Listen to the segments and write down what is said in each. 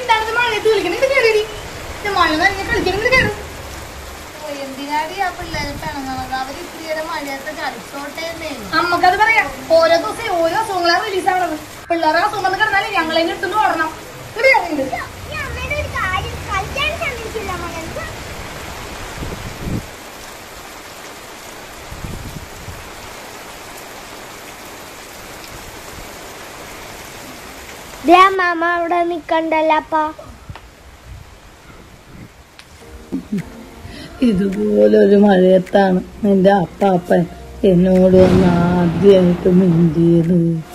എന്താണ് മഴയത്ത് കളിക്കണത്? കയറി മഴ നനഞ്ഞ കളിക്കണമെങ്കിൽ കയറും. എന്തിനാടി ആ പിള്ളേരെ പിണങ്ങുന്നത്? അവർ ഇത്തിരി മഴയത്ത് കളിച്ചോട്ടെ. അമ്മക്കത് പറയാം. ഓരോ ദിവസം ഓരോ അസുഖങ്ങളാണ് റിലീസ് ആവണത്. പിള്ളേരെ അസുഖം വന്ന് കിടന്നാലും ഞങ്ങളെ എടുത്തുകൊണ്ട് ഓടണം. മാമ അവിടെ നിക്കണ്ടല്ലപ്പാ. ഇതുപോലൊരു മഴയത്താണ് എന്റെ അപ്പാപ്പൻ എന്നോട് വന്ന് ആദ്യമായിട്ട് മിണ്ടിയത്.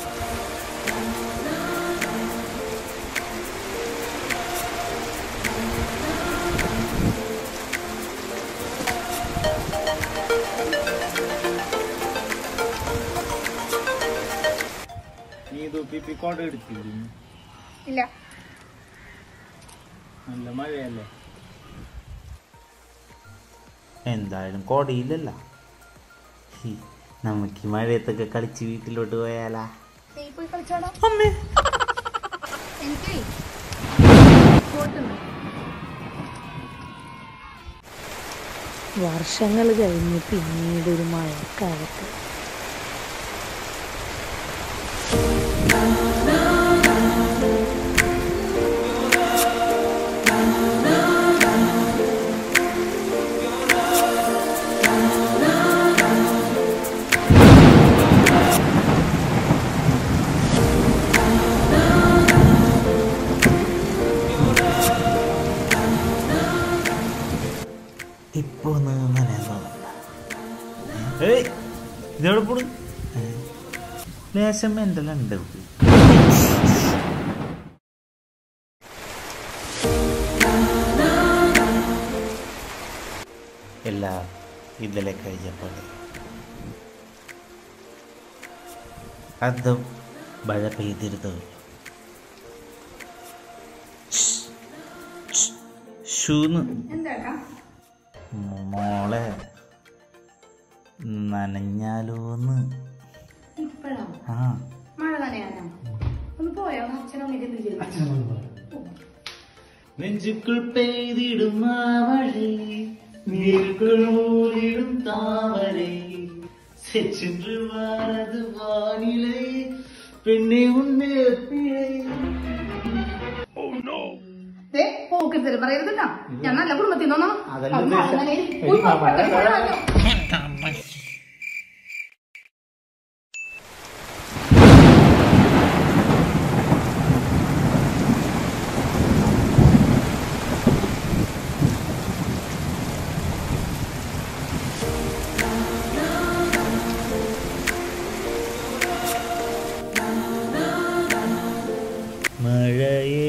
ഇല്ല, നല്ല മഴയല്ലേ? എന്തായാലും കോടയില്ലല്ല. നമുക്ക് ഈ മഴയത്തൊക്കെ കളിച്ച് വീട്ടിലോട്ട് പോയാലാ? നീ പോയി കളിച്ചോളാം. എനിക്ക് വർഷങ്ങൾ കഴിഞ്ഞ് പിന്നീട് ഒരു മഴക്കാലത്ത് ഇപ്പൊ ഇതോടെ പോടും ലേശം എന്തെല്ലാം എല്ലാം ഇന്നലെ കഴിഞ്ഞപ്പോലെ അതും മഴ പെയ്തിരുന്നു. മോളെ നനഞ്ഞാലോന്ന്. ആ മഴ നനയാനാ? ഒന്ന് പോയോ? അച്ഛനമ്മ നെഞ്ചുക്കുൾ പെയ്തിടും മഴേ, നീരുക്കുൾ മൂടിടും താമരേ, சென்று வாரது வானிலை பெண்ணே உன்னே പോക്കരുത് പറയരുതല്ല. ഞാൻ നല്ല കുടുംബത്തിൽ നിന്നോ. മഴയേ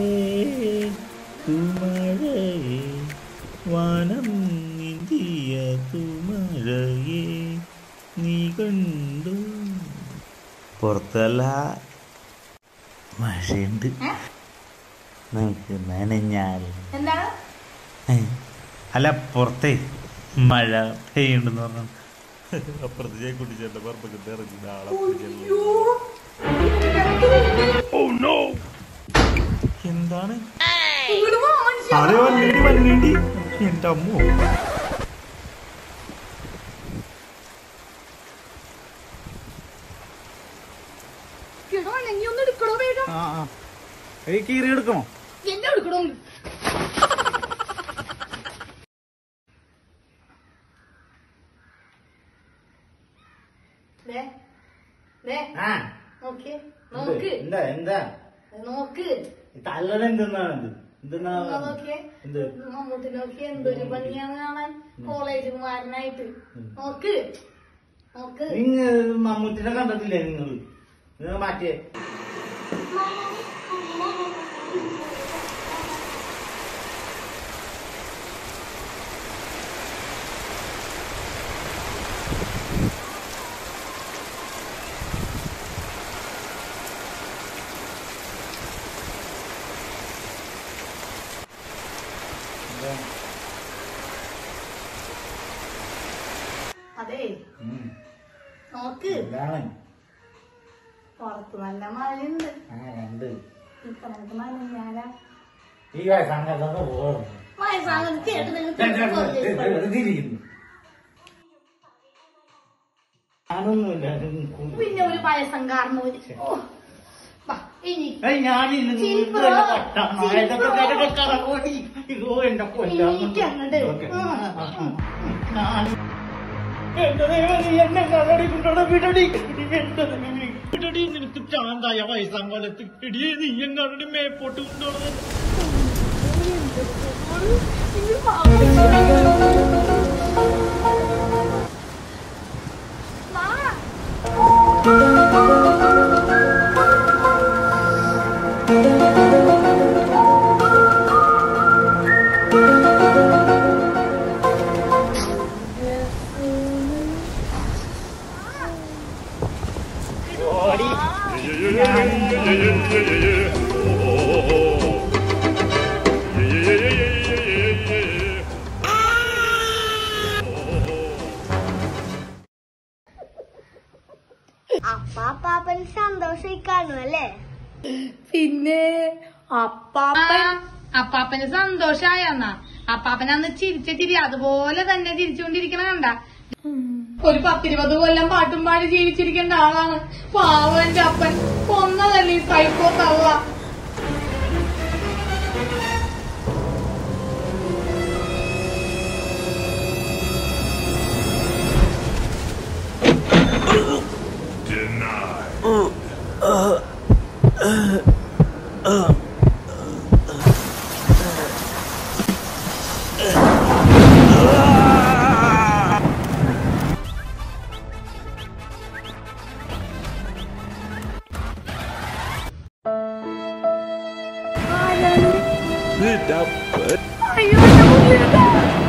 തുമഴയേ വാനം നീന്തിയ തുമഴയേ നീ കണ്ടു. പുറത്തല്ല മഴയുണ്ട്, നമുക്ക് നനഞ്ഞാൽ. അല്ല പുറത്തേ മഴ പെയ്യുണ്ടെന്ന് പറഞ്ഞു. അപ്പുറത്ത് ചേക്കുട്ടി ചേട്ടൻ്റെ പറമ്പൊക്കെ ഇറങ്ങി നാളെ എന്താണ് വല്ലേണ്ടി എന്റെ അമ്മോ. കീറി എടുക്കണോ? എന്നെ എടുക്കണോ? മമ്മൂട്ടി നോക്കി എന്തൊരു ഭംഗിയാണ് കാണാൻ, കോളേജുകാരനായിട്ട്. നോക്ക് നോക്ക്. മമ്മൂട്ടിനെ കണ്ടിട്ടില്ലേ നിങ്ങൾ? മാറ്റിയേ അതെ നോക്ക്, പുറത്ത് നല്ല മഴയുണ്ട്. ഇപ്പൊ നമുക്ക് നനഞ്ഞാല ഈ വയസ്സാങ്കാലത്ത് പോകും വയസ്സാകുന്ന ചേട്ടൻ നിങ്ങൾ തിരിക്കുന്നു. ഞാനൊന്നുമില്ല. പിന്നെ ഒരു പായസം കാരണം ഇനി ഞാനില്ല എനിക്ക് അങ്ങോട്ട് നിനക്ക് ചാന്തായ വയസ്സാങ്കാലത്ത് ഇടിയെ നീ എങ്ങാണ്ട് മേപ്പോട്ട് കൊണ്ടുപോകണം. അപ്പാപ്പൻ സന്തോഷിക്കാണു അല്ലേ? പിന്നെ അപ്പാപ്പന് സന്തോഷായെന്നാ. അപ്പാപ്പനന്ന് ചിരിച്ച ചിരി അതുപോലെ തന്നെ ചിരിച്ചുകൊണ്ടിരിക്കണ കണ്ട. ഒരു 10-20 കൊല്ലം പാട്ടും പാടി ജീവിച്ചിരിക്കേണ്ട ആളാണ് പാവന്റെ അപ്പൻ. കൊന്നതല്ലേ ഈ സൈക്കോ തള്ള. അയ്യോ